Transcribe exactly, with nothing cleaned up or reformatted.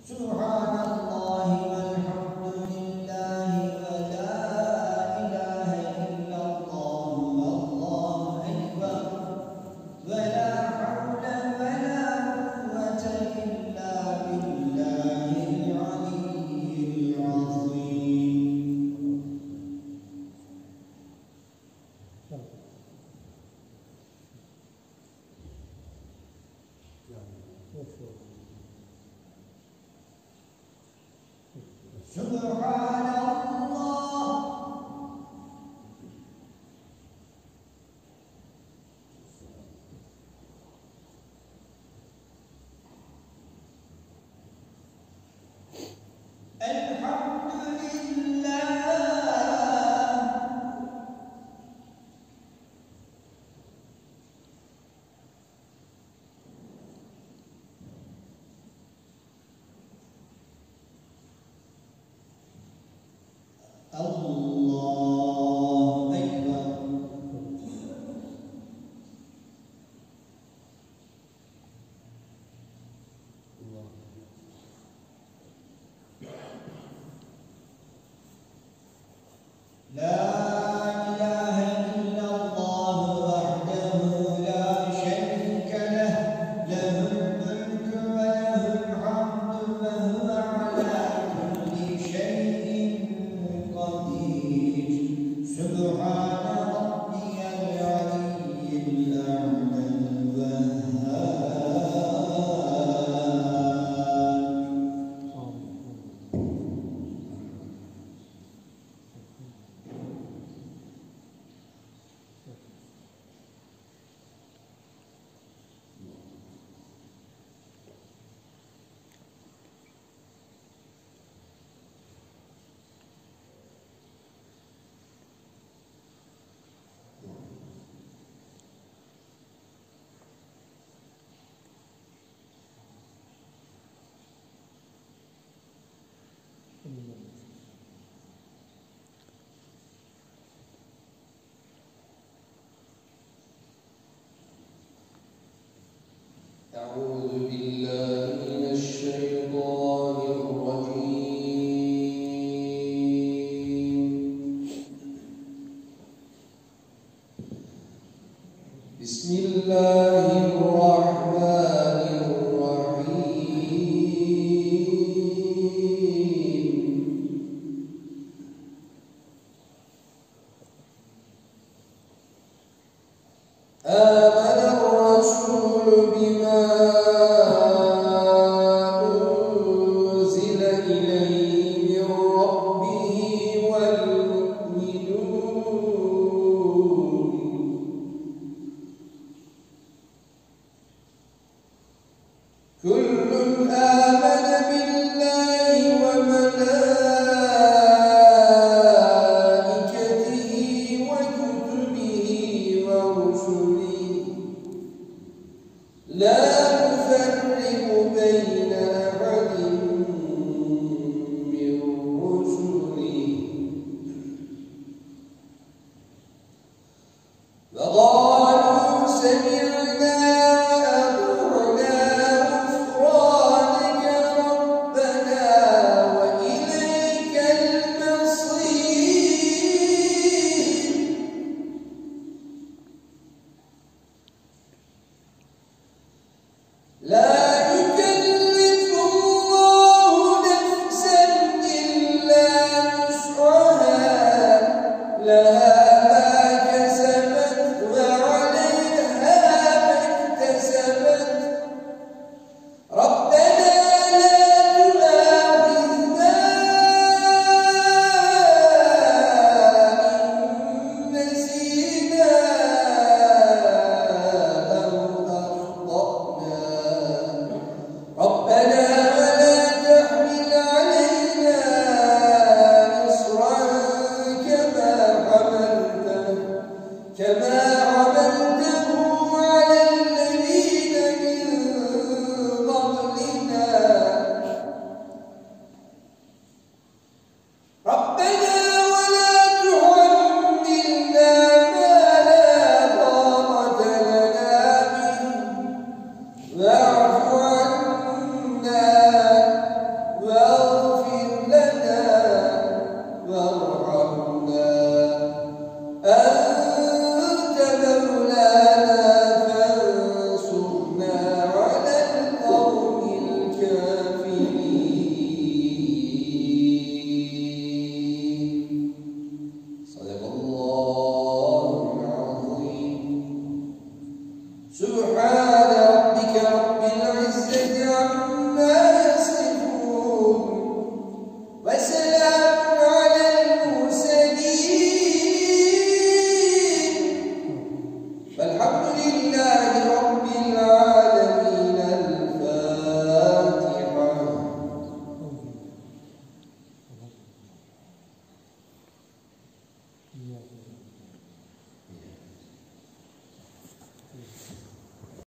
أعوذ بالله من الشيطان الرجيم. بسم الله الرحمن الرحيم. آمن الرسول بما أنزل إليه من ربه والمؤمنون كل آمن بالله وملائكته وكتبه ورسله لا نفرق بين أحد من رسله وقالوا سمعنا وأطعنا غفرانك ربنا وإليك المصير. لا يكلف الله نفسا إلا وسعها لها ما كسبت وعليها ما اكتسبت ربنا لا تؤاخذنا إن نسينا أو أخطأنا ربنا ولا تحمل علينا إصرا كما حملته كما حملته على الذين من قبلنا ربنا ولا تحملنا ما لا طاقة لنا به واعف